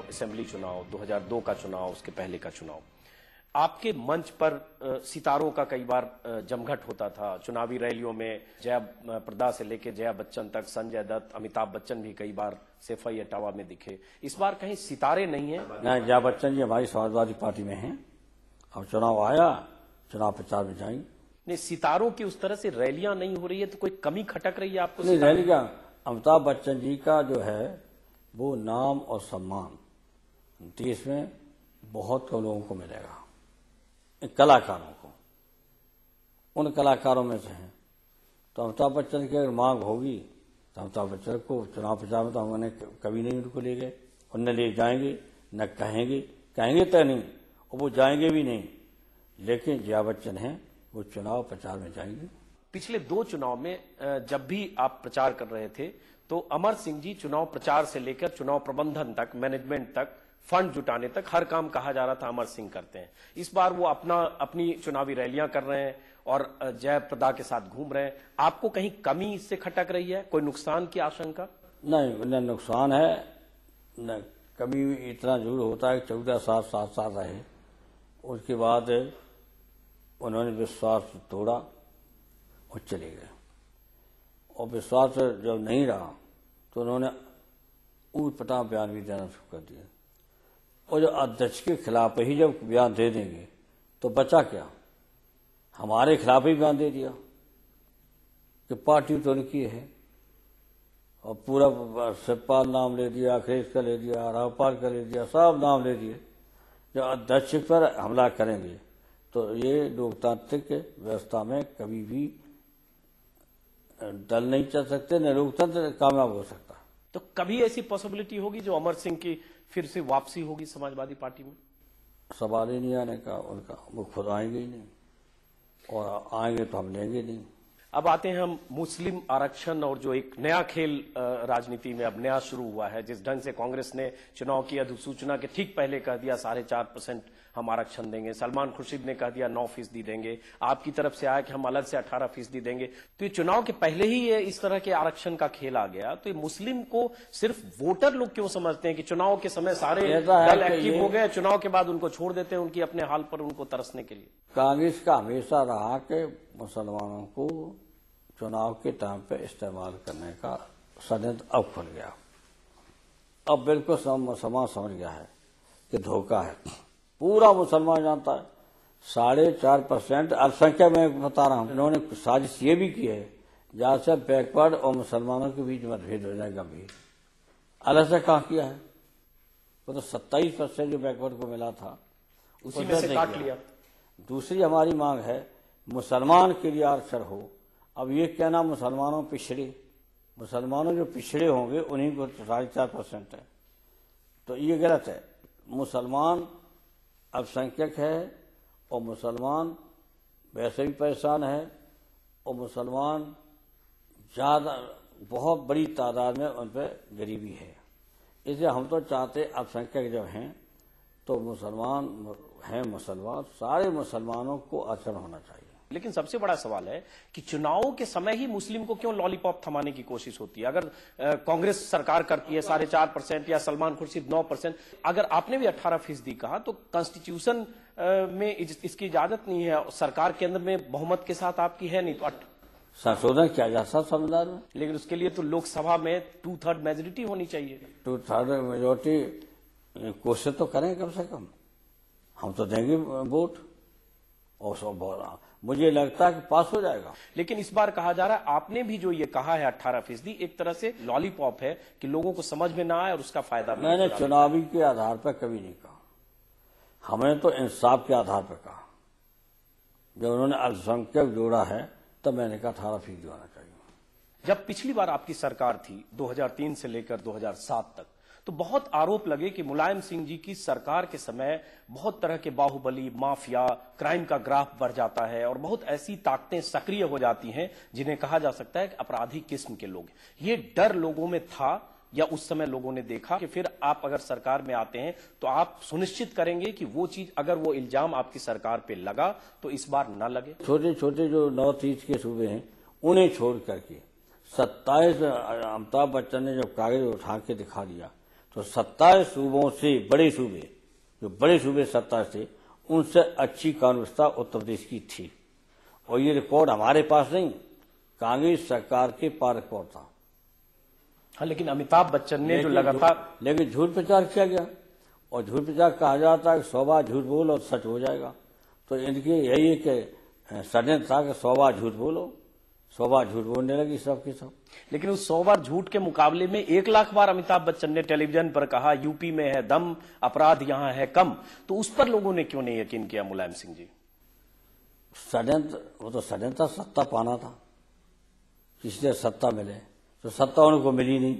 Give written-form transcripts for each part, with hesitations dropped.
Assembly चुनाव, 2002 का चुनाव, उसके पहले का चुनाव, आपके मंच पर सितारों का कई बार जमघट होता था। चुनावी रैलियों में जया प्रदा से लेकर जया बच्चन तक, संजय दत्त, अमिताभ बच्चन भी कई बार सैफई इटावा में दिखे। इस बार कहीं सितारे नहीं है? नहीं, जया बच्चन जी हमारी समाजवादी पार्टी में हैं। अब चुनाव आया, चुनाव प्रचार में जाएंगे। नहीं, सितारों की उस तरह से रैलियां नहीं हो रही है तो कोई कमी खटक रही है आपको? नहीं, रैली क्या, अमिताभ बच्चन जी का जो है वो नाम और सम्मान देश में बहुत कम लोगों को मिलेगा, कलाकारों को, उन कलाकारों में से हैं। तो अमिताभ बच्चन की अगर मांग होगी तो अमिताभ बच्चन को चुनाव प्रचार में तो हमने कभी नहीं उनको ले गए और न ले जाएंगे, न कहेंगे तो नहीं, और वो जाएंगे भी नहीं। लेकिन जया बच्चन हैं, वो चुनाव प्रचार में जाएंगे। पिछले 2 चुनाव में जब भी आप प्रचार कर रहे थे तो अमर सिंह जी चुनाव प्रचार से लेकर चुनाव प्रबंधन तक, मैनेजमेंट तक, फंड जुटाने तक हर काम कहा जा रहा था अमर सिंह करते हैं। इस बार वो अपनी चुनावी रैलियां कर रहे हैं और जय प्रदा के साथ घूम रहे हैं। आपको कहीं कमी इससे खटक रही है? कोई नुकसान की आशंका? नहीं, न नुकसान है, न कभी इतना जरूर होता है। 14 साल 7 साल रहे, उसके बाद उन्होंने विश्वास तोड़ा और चले गए। और विश्वास जब नहीं रहा तो उन्होंने ऊट पटांग बयान भी देना शुरू कर दिया। और जो अध्यक्ष के खिलाफ ही जब बयान दे देंगे तो बचा क्या? हमारे खिलाफ ही बयान दे दिया कि पार्टी तो उनकी है, और पूरा शिवपाल नाम ले दिया, अखिलेश का ले दिया, रावपाल का ले दिया, सब नाम ले दिए। जब अध्यक्ष पर हमला करेंगे तो ये लोकतांत्रिक व्यवस्था में कभी भी दल नहीं चल सकते, न लोकतंत्र कामयाब हो सकता। तो कभी ऐसी पॉसिबिलिटी होगी जो अमर सिंह की फिर से वापसी होगी समाजवादी पार्टी में? सवाल ही नहीं आने का उनका, वो खुद आएंगे ही नहीं, और आएंगे तो हम लेंगे नहीं। अब आते हैं हम मुस्लिम आरक्षण और जो एक नया खेल राजनीति में अब नया शुरू हुआ है। जिस ढंग से कांग्रेस ने चुनाव की अधिसूचना के ठीक पहले कह दिया 4.5% हम आरक्षण देंगे, सलमान खुर्शीद ने कह दिया 9% देंगे, आपकी तरफ से आया कि हम अलग से 18% देंगे। तो ये चुनाव के पहले ही ये इस तरह के आरक्षण का खेल आ गया। तो ये मुस्लिम को सिर्फ वोटर लोग क्यों समझते हैं कि चुनाव के समय सारे दल एक्टिव हो गए, चुनाव के बाद उनको छोड़ देते हैं उनकी अपने हाल पर उनको तरसने के लिए? कांग्रेस का हमेशा रहा कि मुसलमानों को चुनाव के टाइम पे इस्तेमाल करने का षड्यंत्र अब खुल गया। अब बिल्कुल समाज समझ गया है कि धोखा है। पूरा मुसलमान जानता है। 4.5% अल्पसंख्यक में बता रहा हूं, इन्होंने साजिश ये भी की है जहां से बैकवर्ड और मुसलमानों के बीच मतभेद हो जाए गंभीर। अलग से कहा किया है? वो तो 27% जो बैकवर्ड को मिला था उसी में से काट लिया। दूसरी हमारी मांग है मुसलमान के लिए आरक्षण हो। अब ये कहना मुसलमानों पिछड़े, मुसलमानों जो पिछड़े होंगे उन्हीं को 4.5% है, तो ये गलत है। मुसलमान अल्पसंख्यक है और मुसलमान वैसे भी परेशान है, और मुसलमान ज्यादा बहुत बड़ी तादाद में उन पर गरीबी है। इसलिए हम तो चाहते अल्पसंख्यक जब हैं तो मुसलमान हैं, मुसलमान सारे मुसलमानों को आरक्षण होना चाहिए। लेकिन सबसे बड़ा सवाल है कि चुनावों के समय ही मुस्लिम को क्यों लॉलीपॉप थमाने की कोशिश होती है? अगर कांग्रेस सरकार करती है 4.5% या सलमान खुर्शीद 9%, अगर आपने भी 18% कहा तो कॉन्स्टिट्यूशन में इसकी इजाजत नहीं है, सरकार के अंदर में बहुमत के साथ आपकी है नहीं, तो संशोधन किया जा सकता संविधान में। लेकिन उसके लिए तो लोकसभा में 2/3 मेजोरिटी होनी चाहिए। 2/3 मेजोरिटी कोशिश तो करें कम से कम, हम तो देंगे वोट, और सब मुझे लगता है कि पास हो जाएगा। लेकिन इस बार कहा जा रहा है, आपने भी जो ये कहा है 18%, एक तरह से लॉलीपॉप है कि लोगों को समझ में ना आए और उसका फायदा भी। मैंने चुनावी के आधार पर कभी नहीं कहा, हमने तो इंसाफ के आधार पर कहा। जब उन्होंने अल्पसंख्यक जोड़ा है तब मैंने कहा 18% होना चाहिए। जब पिछली बार आपकी सरकार थी 2003 से लेकर 2007 तक, तो बहुत आरोप लगे कि मुलायम सिंह जी की सरकार के समय बहुत तरह के बाहुबली, माफिया, क्राइम का ग्राफ बढ़ जाता है और बहुत ऐसी ताकतें सक्रिय हो जाती हैं जिन्हें कहा जा सकता है कि अपराधी किस्म के लोग। ये डर लोगों में था या उस समय लोगों ने देखा कि फिर आप अगर सरकार में आते हैं तो आप सुनिश्चित करेंगे कि वो चीज, अगर वो इल्जाम आपकी सरकार पे लगा तो इस बार ना लगे? छोटे छोटे जो नॉर्थ ईस्ट के सूबे हैं उन्हें छोड़ करके 27 अमिताभ बच्चन ने जब कागज उठा के दिखा दिया तो 27 सूबों से बड़े सूबे, जो बड़े सूबे 27 थे, उनसे अच्छी कानून व्यवस्था उत्तर प्रदेश की थी। और ये रिकॉर्ड हमारे पास नहीं, कांग्रेस सरकार के पास रिकॉर्ड था। हाँ, लेकिन अमिताभ बच्चन ने जो लगातार लेकिन झूठ प्रचार किया गया, और झूठ प्रचार कहा जाता है कि 100 बार झूठ बोलो और सच हो जाएगा। तो इनके यही है कि षड्यंत्र था कि 100 बार झूठ बोलो, 100 बार झूठ बोलने लगी सबके सब। लेकिन उस 100 बार झूठ के मुकाबले में 1 लाख बार अमिताभ बच्चन ने टेलीविजन पर कहा यूपी में है दम, अपराध यहां है कम, तो उस पर लोगों ने क्यों नहीं यकीन किया मुलायम सिंह जी? षड्यंत्र, वो तो षड्यंत्र सत्ता पाना था, इसलिए सत्ता मिले, तो सत्ता उनको मिली नहीं,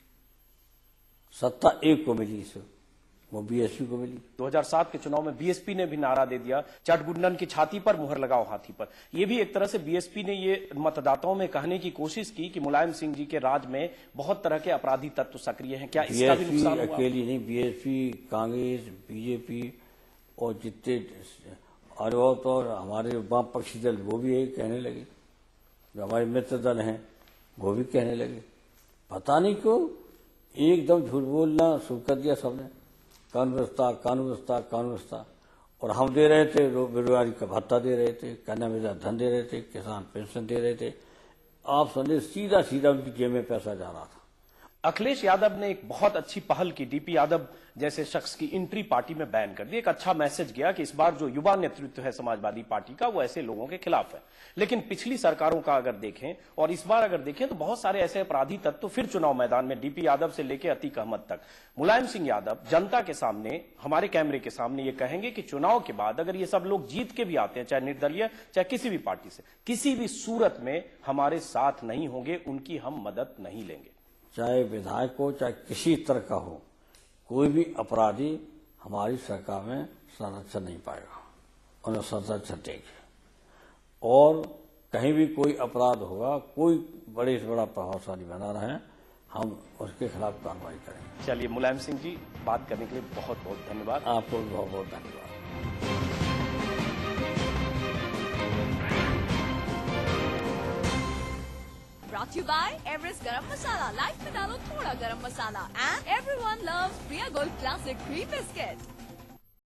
सत्ता एक को मिली, इसे वो बीएसपी को मिली। 2007 के चुनाव में बीएसपी ने भी नारा दे दिया, चटगुंडन की छाती पर मुहर लगाओ हाथी पर। ये भी एक तरह से बीएसपी ने ये मतदाताओं में कहने की कोशिश की कि मुलायम सिंह जी के राज में बहुत तरह के अपराधी तत्व सक्रिय हैं। क्या इसका भी नुकसान हुआ? अकेली नहीं, बीएसपी, कांग्रेस, बीजेपी और जितने अनुभव तो हमारे वामपक्षी दल वो भी यही कहने लगे, जो हमारे मित्र दल हैं वो भी कहने लगे। पता नहीं क्यों एकदम झूठ बोलना शुरू कर दिया सबने, कानून व्यवस्था, कानून व्यवस्था, कानून व्यवस्था। और हम दे रहे थे, बेरोजगारी का भत्ता दे रहे थे, कन्या मृदा धन दे रहे थे, किसान पेंशन दे रहे थे। आप समझे सीधा सीधा उनकी जेब में पैसा जा रहा था। अखिलेश यादव ने एक बहुत अच्छी पहल की, डीपी यादव जैसे शख्स की एंट्री पार्टी में बैन कर दी। एक अच्छा मैसेज गया कि इस बार जो युवा नेतृत्व है समाजवादी पार्टी का वो ऐसे लोगों के खिलाफ है। लेकिन पिछली सरकारों का अगर देखें और इस बार अगर देखें तो बहुत सारे ऐसे अपराधी तत्व फिर चुनाव मैदान में, डीपी यादव से लेकर अतीक अहमद तक। मुलायम सिंह यादव जनता के सामने, हमारे कैमरे के सामने ये कहेंगे कि चुनाव के बाद अगर ये सब लोग जीत के भी आते हैं, चाहे निर्दलीय चाहे किसी भी पार्टी से, किसी भी सूरत में हमारे साथ नहीं होंगे, उनकी हम मदद नहीं लेंगे। चाहे विधायक हो चाहे किसी तरह का हो, कोई भी अपराधी हमारी सरकार में संरक्षण नहीं पाएगा, उन्हें संरक्षण देंगे। और कहीं भी कोई अपराध होगा, कोई बड़े से बड़ा प्रभावशाली बना रहे, हम उसके खिलाफ कार्रवाई करेंगे। चलिए मुलायम सिंह जी, बात करने के लिए बहुत बहुत धन्यवाद। आपको बहुत बहुत धन्यवाद। Brought to you by Everest Garam Masala. Life में डालो थोड़ा गरम मसाला. And everyone loves Priya Gold Classic Cream Biscuit.